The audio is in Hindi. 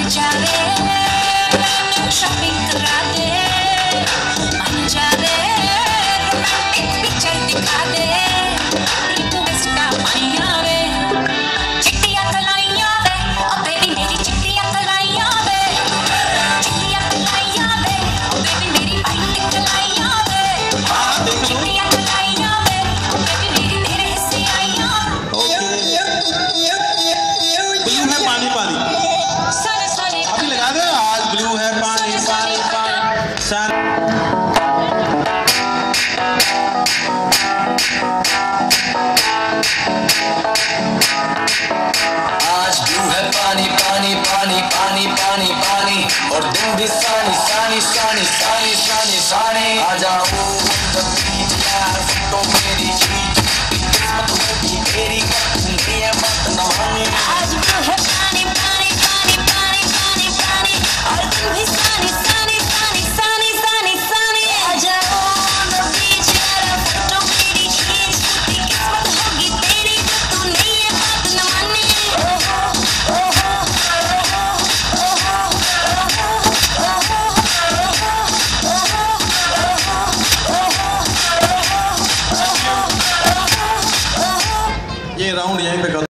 अभी लगा दे, आज ब्लू है पानी पानी पानी आज ब्लू है पानी पानी पानी पानी पानी पानी और दिन भी सानी सानी सानी सानी सानी सानी आ जाओ तो मेरी किस्मत होगी तेरी ये मत न माने। आज ब्लू है पानी पानी पानी पानी पानी पानी और दिन भी सानी सानी सानी सानी सानी सानी आ जाओ तो बीच यार फोटो मेरी खींच किस्मत होगी तेरी तू नहीं ये बात न माने। ये राउंड यहीं पे